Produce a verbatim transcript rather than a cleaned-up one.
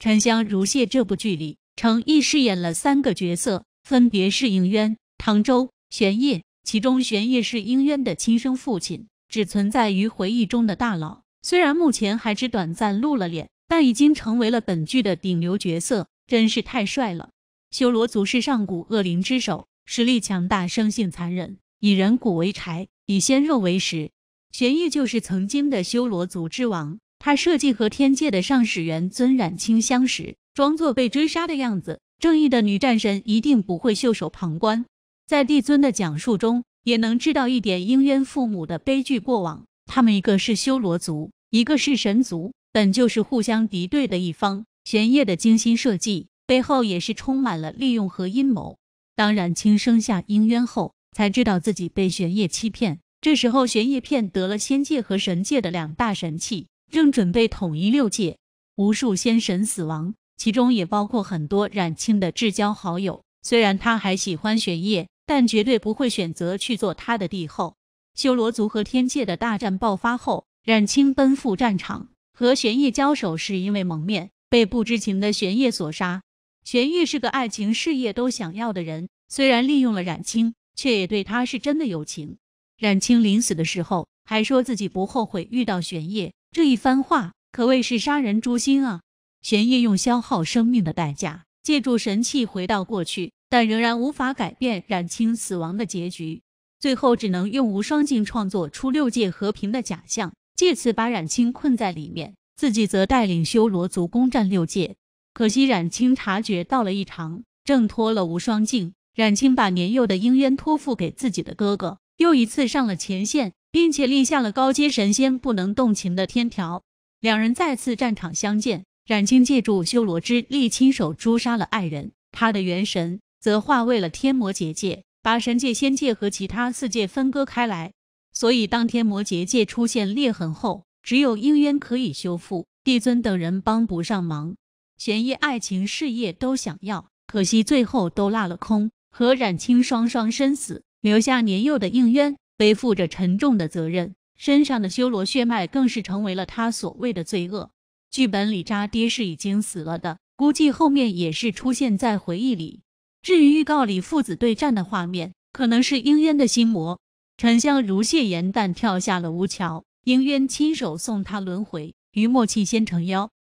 沉香如屑这部剧里，程毅饰演了三个角色，分别是应渊、唐周、玄烨。其中玄烨是应渊的亲生父亲，只存在于回忆中的大佬。虽然目前还只短暂露了脸，但已经成为了本剧的顶流角色，真是太帅了。修罗族是上古恶灵之首，实力强大，生性残忍，以人骨为柴，以鲜肉为食。玄烨就是曾经的修罗族之王，他设计和天界的上始元尊冉青相识，装作被追杀的样子，正义的女战神一定不会袖手旁观。在帝尊的讲述中，也能知道一点应渊父母的悲剧过往。他们一个是修罗族，一个是神族，本就是互相敌对的一方。玄烨的精心设计背后也是充满了利用和阴谋。当冉青生下应渊后，才知道自己被玄烨欺骗。这时候玄烨骗得了仙界和神界的两大神器，正准备统一六界。无数仙神死亡，其中也包括很多冉青的至交好友。虽然他还喜欢玄烨，但绝对不会选择去做他的帝后。修罗族和天界的大战爆发后，冉青奔赴战场，和玄烨交手是因为蒙面，被不知情的玄烨所杀。玄烨是个爱情事业都想要的人，虽然利用了冉青，却也对他是真的有情。冉青临死的时候还说自己不后悔遇到玄烨，这一番话可谓是杀人诛心啊！玄烨用消耗生命的代价，借助神器回到过去，但仍然无法改变冉青死亡的结局，最后只能用无双镜创作出六界和平的假象，借此把冉青困在里面，自己则带领修罗族攻占六界。可惜冉青察觉到了异常，挣脱了无双镜，冉青把年幼的应渊托付给自己的哥哥，又一次上了前线，并且立下了高阶神仙不能动情的天条。两人再次战场相见，冉青借助修罗之力亲手诛杀了爱人，他的元神则化为了天魔结界，把神界、仙界和其他四界分割开来。所以当天魔结界出现裂痕后，只有应渊可以修复，帝尊等人帮不上忙。玄烨爱情事业都想要，可惜最后都落了空，和冉青双双身死，留下年幼的应渊背负着沉重的责任，身上的修罗血脉更是成为了他所谓的罪恶。剧本里渣爹是已经死了的，估计后面也是出现在回忆里。至于预告里父子对战的画面，可能是应渊的心魔。沉香如屑颜淡跳下了吴桥，应渊亲手送他轮回，于默契仙成妖，